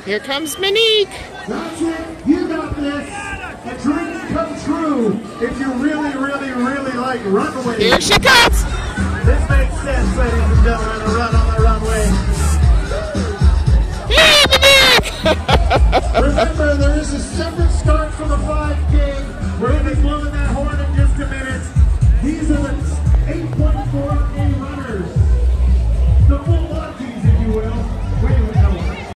Here comes Monique. That's it. You got this. A dream come true if you really, really, really like Runway. Here she comes. This makes sense, ladies and gentlemen, to run on the runway. Hey, Monique! Remember, there is a separate start for the 5K. We're in this woman